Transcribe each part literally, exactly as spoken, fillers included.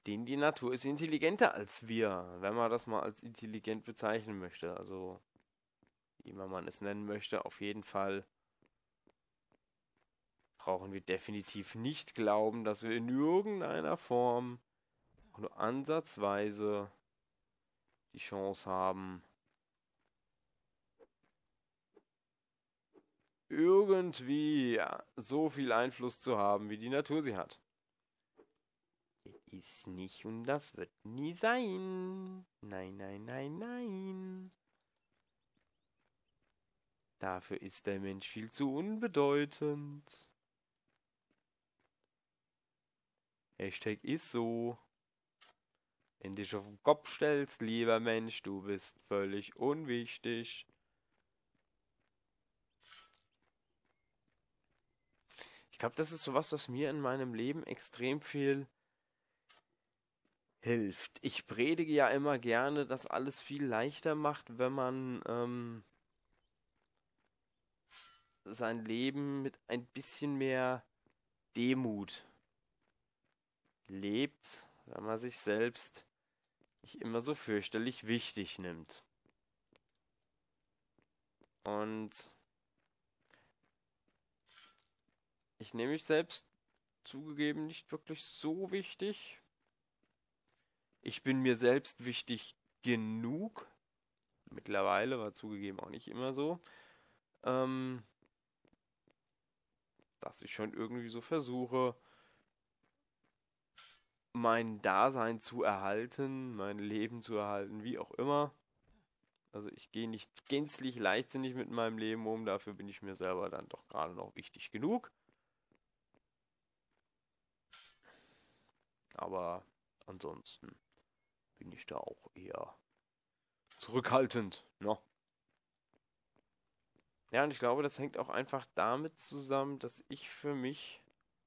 Denn die Natur ist intelligenter als wir, wenn man das mal als intelligent bezeichnen möchte. Also, wie immer man es nennen möchte, auf jeden Fall brauchen wir definitiv nicht glauben, dass wir in irgendeiner Form auch nur ansatzweise die Chance haben, irgendwie ja, so viel Einfluss zu haben, wie die Natur sie hat. Ist nicht und das wird nie sein. Nein, nein, nein, nein. Dafür ist der Mensch viel zu unbedeutend. Hashtag ist so. Wenn du dich auf den Kopf stellst, lieber Mensch, du bist völlig unwichtig. Ich glaube, das ist sowas, was mir in meinem Leben extrem viel hilft. Ich predige ja immer gerne, dass alles viel leichter macht, wenn man ähm, sein Leben mit ein bisschen mehr Demut lebt, wenn man sich selbst nicht immer so fürchterlich wichtig nimmt. Und ich nehme mich selbst zugegeben nicht wirklich so wichtig. Ich bin mir selbst wichtig genug. Mittlerweile war zugegeben auch nicht immer so. Ähm, dass ich schon irgendwie so versuche, mein Dasein zu erhalten, mein Leben zu erhalten, wie auch immer. Also ich gehe nicht gänzlich leichtsinnig mit meinem Leben um, dafür bin ich mir selber dann doch gerade noch wichtig genug. Aber ansonsten bin ich da auch eher zurückhaltend, ne? Ja, und ich glaube, das hängt auch einfach damit zusammen, dass ich für mich,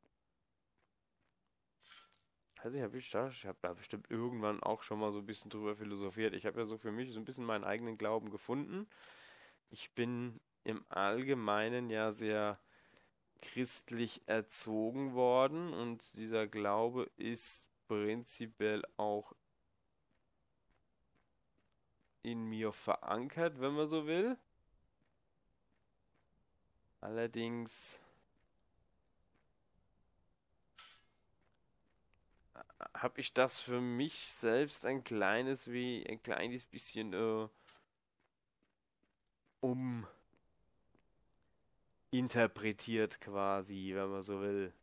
also ich habe ich da, ich habe da bestimmt irgendwann auch schon mal so ein bisschen drüber philosophiert. Ich habe ja so für mich so ein bisschen meinen eigenen Glauben gefunden. Ich bin im Allgemeinen ja sehr christlich erzogen worden und dieser Glaube ist prinzipiell auch in mir verankert, wenn man so will. Allerdings habe ich das für mich selbst ein kleines wie ein kleines bisschen äh, uminterpretiert quasi, wenn man so will.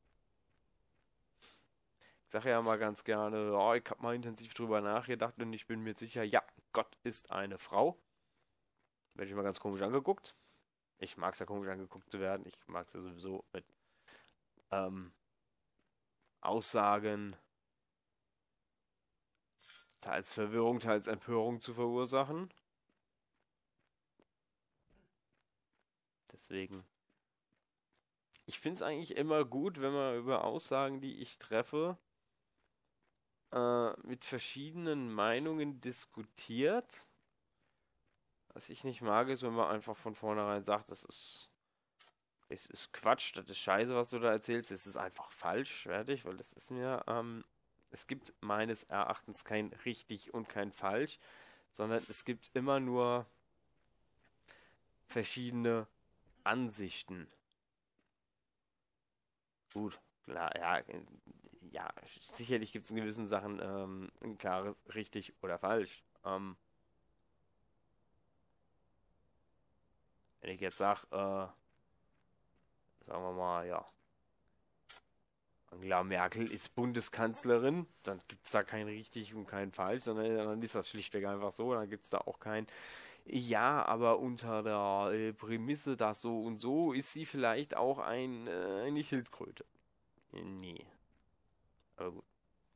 Ich sage ja mal ganz gerne, oh, ich habe mal intensiv drüber nachgedacht und ich bin mir sicher, ja, Gott ist eine Frau. Werde ich mal ganz komisch angeguckt. Ich mag es ja komisch angeguckt zu werden. Ich mag es ja sowieso mit ähm, Aussagen teils Verwirrung, teils Empörung zu verursachen. Deswegen, ich finde es eigentlich immer gut, wenn man über Aussagen, die ich treffe, äh, mit verschiedenen Meinungen diskutiert. Was ich nicht mag, ist, wenn man einfach von vornherein sagt, das ist, es ist Quatsch, das ist Scheiße, was du da erzählst, es ist einfach falsch, fertig, weil das ist mir, ähm, es gibt meines Erachtens kein richtig und kein falsch, sondern es gibt immer nur verschiedene Ansichten. Gut, klar, ja, äh, ja, sicherlich gibt es in gewissen Sachen ähm, ein klares richtig oder falsch. Ähm, wenn ich jetzt sage, äh, sagen wir mal, ja, Angela Merkel ist Bundeskanzlerin, dann gibt es da kein richtig und kein falsch, sondern dann ist das schlichtweg einfach so, dann gibt es da auch kein, ja, aber unter der äh, Prämisse, dass so und so, ist sie vielleicht auch ein, äh, eine Schildkröte. Äh, Nee, aber gut.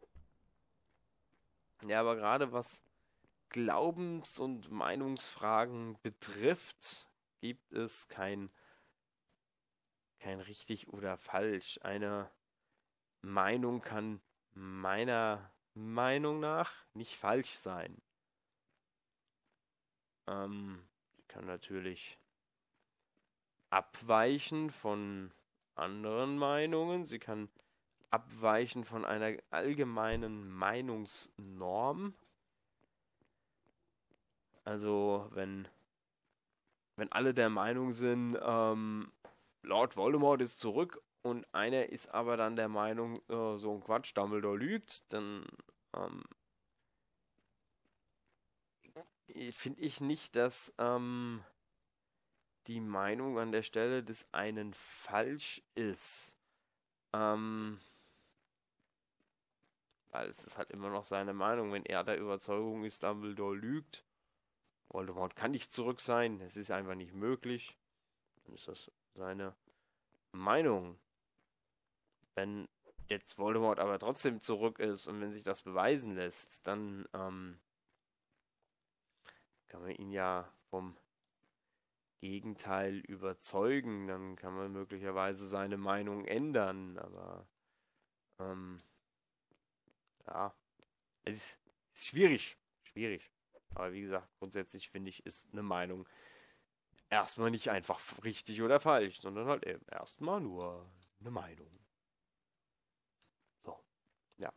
Ja, aber gerade was Glaubens- und Meinungsfragen betrifft, gibt es kein, kein richtig oder falsch. Eine Meinung kann meiner Meinung nach nicht falsch sein. Ähm, sie kann natürlich abweichen von anderen Meinungen. Sie kann abweichen von einer allgemeinen Meinungsnorm. Also wenn, wenn alle der Meinung sind, ähm, Lord Voldemort ist zurück und einer ist aber dann der Meinung, äh, so ein Quatsch, Dumbledore lügt, dann ähm, finde ich nicht, dass ähm, die Meinung an der Stelle des einen falsch ist. Ähm, weil es ist halt immer noch seine Meinung. Wenn er der Überzeugung ist, Dumbledore lügt, Voldemort kann nicht zurück sein, es ist einfach nicht möglich, dann ist das seine Meinung. Wenn jetzt Voldemort aber trotzdem zurück ist und wenn sich das beweisen lässt, dann ähm, kann man ihn ja vom Gegenteil überzeugen, dann kann man möglicherweise seine Meinung ändern, aber ähm, ja, es ist, ist schwierig, schwierig. Aber wie gesagt, grundsätzlich finde ich, ist eine Meinung erstmal nicht einfach richtig oder falsch, sondern halt eben erstmal nur eine Meinung. So, ja.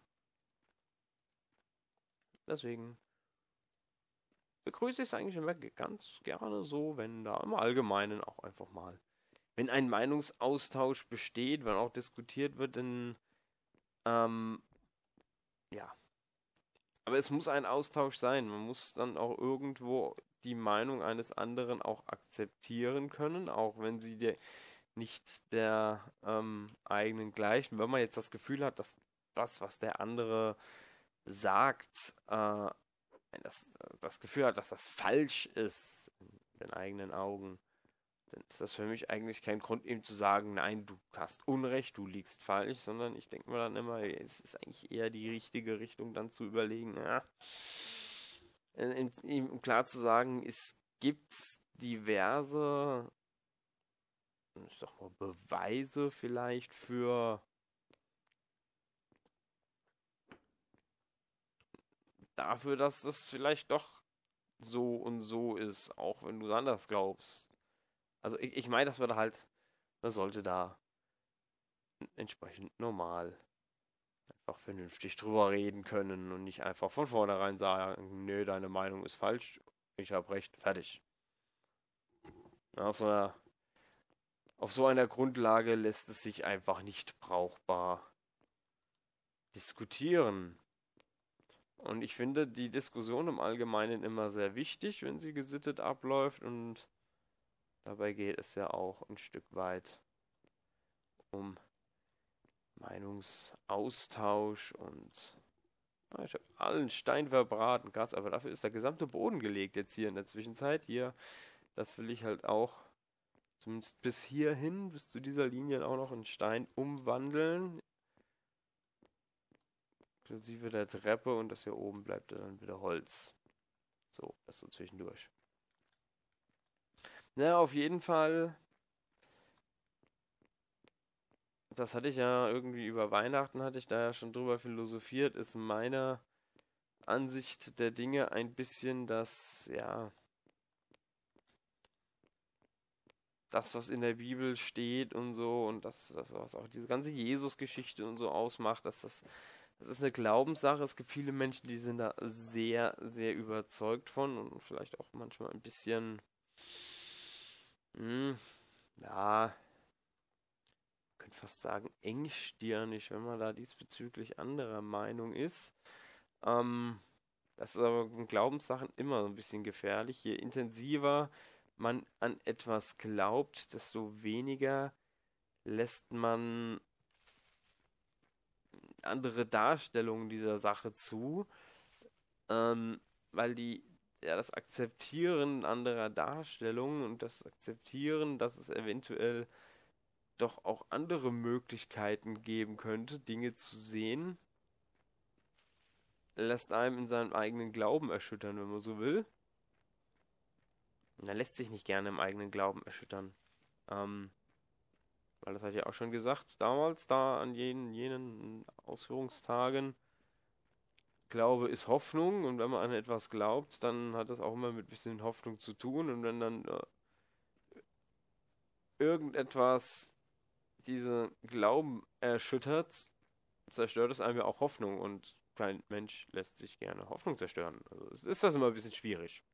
Deswegen begrüße ich es eigentlich immer ganz gerne so, wenn da im Allgemeinen auch einfach mal, wenn ein Meinungsaustausch besteht, wenn auch diskutiert wird, dann, ähm, ja. Aber es muss ein Austausch sein. Man muss dann auch irgendwo die Meinung eines anderen auch akzeptieren können, auch wenn sie dir nicht der ähm, eigenen gleichen. Wenn man jetzt das Gefühl hat, dass das, was der andere sagt, äh, das, das Gefühl hat, dass das falsch ist in den eigenen Augen, dann ist das für mich eigentlich kein Grund, ihm zu sagen, nein, du hast Unrecht, du liegst falsch, sondern ich denke mir dann immer, es ist eigentlich eher die richtige Richtung, dann zu überlegen, ja, ihm klar zu sagen, es gibt diverse, ich sag mal, Beweise vielleicht für dafür, dass das vielleicht doch so und so ist, auch wenn du es anders glaubst. Also ich, ich meine, dass wir da halt, man sollte da entsprechend normal einfach vernünftig drüber reden können und nicht einfach von vornherein sagen, nee, deine Meinung ist falsch, ich habe recht, fertig. Ja, auf so einer, auf so einer Grundlage lässt es sich einfach nicht brauchbar diskutieren. Und ich finde die Diskussion im Allgemeinen immer sehr wichtig, wenn sie gesittet abläuft, und dabei geht es ja auch ein Stück weit um Meinungsaustausch und ja, ich habe allen Stein verbraten, krass, aber dafür ist der gesamte Boden gelegt jetzt hier in der Zwischenzeit. Hier, das will ich halt auch zumindest bis hierhin, bis zu dieser Linie auch noch einen Stein umwandeln. Inklusive der Treppe, und das hier oben bleibt dann wieder Holz. So, das so zwischendurch. Na, auf jeden Fall. Das hatte ich ja irgendwie über Weihnachten, hatte ich da ja schon drüber philosophiert, ist meine Ansicht der Dinge ein bisschen das, ja, das, was in der Bibel steht und so, und das, das was auch diese ganze Jesus-Geschichte und so ausmacht, dass das, das ist eine Glaubenssache. Es gibt viele Menschen, die sind da sehr, sehr überzeugt von und vielleicht auch manchmal ein bisschen, hm, ja, könnte fast sagen, engstirnig, wenn man da diesbezüglich anderer Meinung ist. Ähm, das ist aber in Glaubenssachen immer so ein bisschen gefährlich. Je intensiver man an etwas glaubt, desto weniger lässt man andere Darstellungen dieser Sache zu, ähm, weil die, ja, das Akzeptieren anderer Darstellungen und das Akzeptieren, dass es eventuell doch auch andere Möglichkeiten geben könnte, Dinge zu sehen, lässt einem in seinem eigenen Glauben erschüttern, wenn man so will. Und er lässt sich nicht gerne im eigenen Glauben erschüttern. Ähm, weil das hatte ich ja auch schon gesagt, damals, da an jenen, jenen Ausführungstagen, Glaube ist Hoffnung, und wenn man an etwas glaubt, dann hat das auch immer mit ein bisschen Hoffnung zu tun, und wenn dann äh, irgendetwas diesen Glauben erschüttert, zerstört es einem ja auch Hoffnung und kein Mensch lässt sich gerne Hoffnung zerstören. Also es ist das immer ein bisschen schwierig.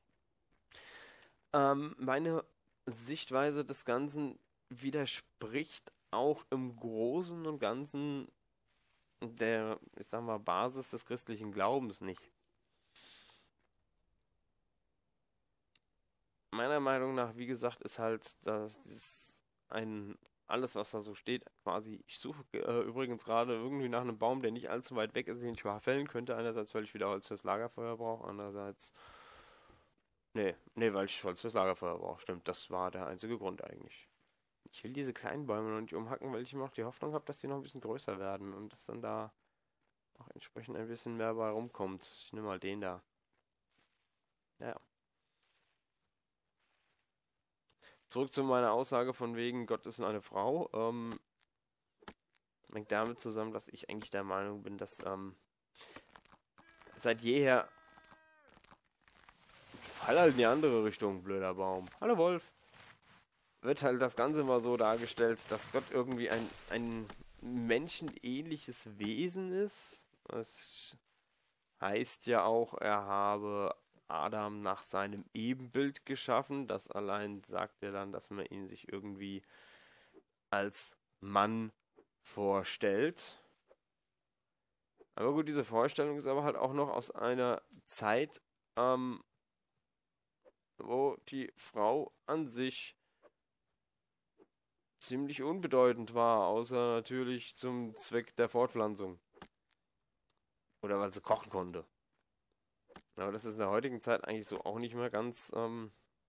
Ähm, meine Sichtweise des Ganzen widerspricht auch im Großen und Ganzen der, ich sag mal, Basis des christlichen Glaubens nicht. Meiner Meinung nach, wie gesagt, ist halt, dass dieses ein alles, was da so steht, quasi, ich suche äh, übrigens gerade irgendwie nach einem Baum, der nicht allzu weit weg ist, den ich mal fällen könnte. Einerseits, weil ich wieder Holz fürs Lagerfeuer brauche, andererseits, nee, nee, weil ich Holz fürs Lagerfeuer brauche. Stimmt, das war der einzige Grund eigentlich. Ich will diese kleinen Bäume noch nicht umhacken, weil ich immer noch die Hoffnung habe, dass die noch ein bisschen größer werden und dass dann da auch entsprechend ein bisschen mehr bei rumkommt. Ich nehme mal den da. Ja. Zurück zu meiner Aussage von wegen, Gott ist eine Frau. Ähm, hängt damit zusammen, dass ich eigentlich der Meinung bin, dass ähm, seit jeher. Fall halt in die andere Richtung, blöder Baum. Hallo Wolf. Wird halt das Ganze mal so dargestellt, dass Gott irgendwie ein, ein menschenähnliches Wesen ist. Das heißt ja auch, er habe Adam nach seinem Ebenbild geschaffen. Das allein sagt er dann, dass man ihn sich irgendwie als Mann vorstellt. Aber gut, diese Vorstellung ist aber halt auch noch aus einer Zeit, ähm, wo die Frau an sich ziemlich unbedeutend war, außer natürlich zum Zweck der Fortpflanzung. Oder weil sie kochen konnte. Aber das ist in der heutigen Zeit eigentlich so auch nicht mehr ganz, ähm,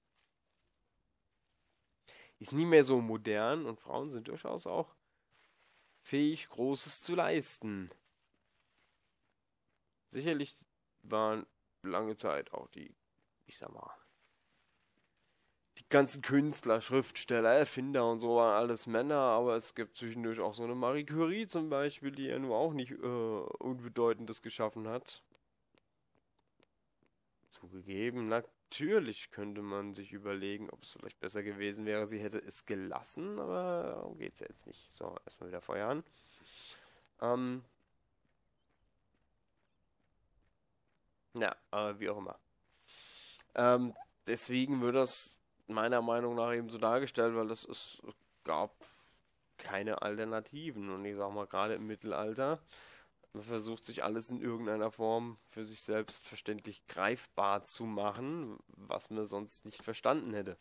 ist nie mehr so modern und Frauen sind durchaus auch fähig, Großes zu leisten. Sicherlich waren lange Zeit auch die, ich sag mal, die ganzen Künstler, Schriftsteller, Erfinder und so waren alles Männer, aber es gibt zwischendurch auch so eine Marie Curie zum Beispiel, die ja nur auch nicht äh, Unbedeutendes geschaffen hat. Zugegeben, natürlich könnte man sich überlegen, ob es vielleicht besser gewesen wäre, sie hätte es gelassen, aber darum geht es ja jetzt nicht. So, erstmal wieder feuern. Ähm, ja, aber wie auch immer. Ähm, deswegen wird das meiner Meinung nach eben so dargestellt, weil es, es gab keine Alternativen. Und ich sag mal, gerade im Mittelalter, man versucht sich alles in irgendeiner Form für sich selbst verständlich greifbar zu machen, was man sonst nicht verstanden hätte.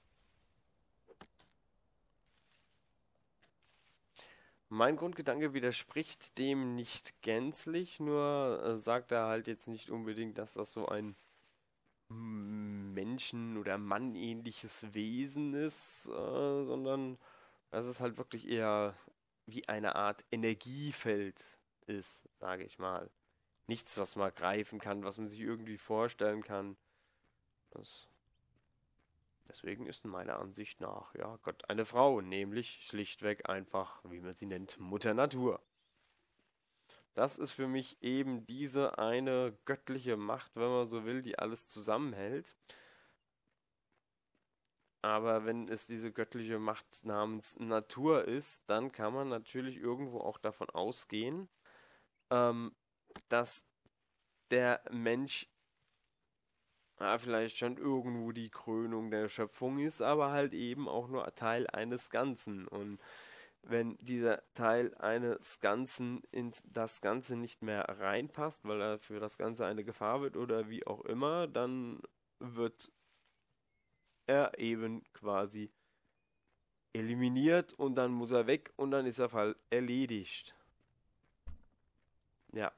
Mein Grundgedanke widerspricht dem nicht gänzlich, nur äh, sagt er halt jetzt nicht unbedingt, dass das so ein Menschen- oder Mannähnliches Wesen ist, äh, sondern dass es halt wirklich eher wie eine Art Energiefeld ist, sage ich mal. Nichts, was man greifen kann, was man sich irgendwie vorstellen kann. Das, deswegen ist meiner Ansicht nach, ja, Gott eine Frau, nämlich schlichtweg einfach, wie man sie nennt, Mutter Natur. Das ist für mich eben diese eine göttliche Macht, wenn man so will, die alles zusammenhält. Aber wenn es diese göttliche Macht namens Natur ist, dann kann man natürlich irgendwo auch davon ausgehen, ähm, dass der Mensch ja, vielleicht schon irgendwo die Krönung der Schöpfung ist, aber halt eben auch nur Teil eines Ganzen. Und wenn dieser Teil eines Ganzen in das Ganze nicht mehr reinpasst, weil er für das Ganze eine Gefahr wird oder wie auch immer, dann wird er eben quasi eliminiert und dann muss er weg und dann ist der Fall erledigt. Ja.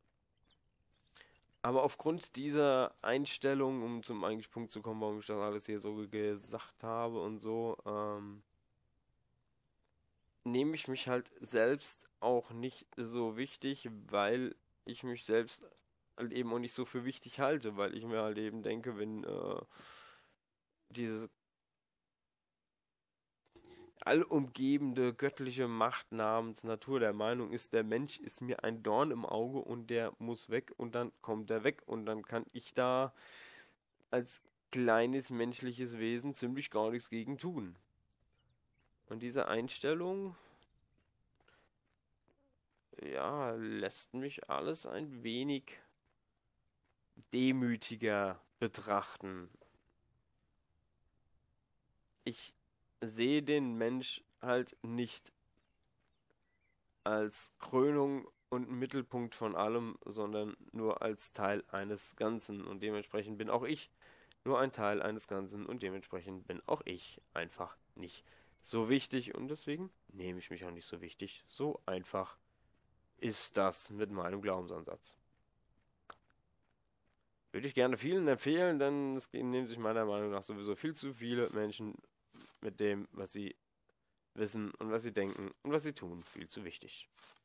Aber aufgrund dieser Einstellung, um zum eigentlichen Punkt zu kommen, warum ich das alles hier so gesagt habe und so, ähm, nehme ich mich halt selbst auch nicht so wichtig, weil ich mich selbst halt eben auch nicht so für wichtig halte, weil ich mir halt eben denke, wenn äh, dieses allumgebende göttliche Macht namens Natur der Meinung ist, der Mensch ist mir ein Dorn im Auge und der muss weg und dann kommt er weg und dann kann ich da als kleines menschliches Wesen ziemlich gar nichts gegen tun. Und diese Einstellung ja, lässt mich alles ein wenig demütiger betrachten. Ich sehe den Mensch halt nicht als Krönung und Mittelpunkt von allem, sondern nur als Teil eines Ganzen. Und dementsprechend bin auch ich nur ein Teil eines Ganzen und dementsprechend bin auch ich einfach nicht so wichtig und deswegen nehme ich mich auch nicht so wichtig. So einfach ist das mit meinem Glaubensansatz. Würde ich gerne vielen empfehlen, denn es nehmen sich meiner Meinung nach sowieso viel zu viele Menschen mit dem, was sie wissen und was sie denken und was sie tun, viel zu wichtig.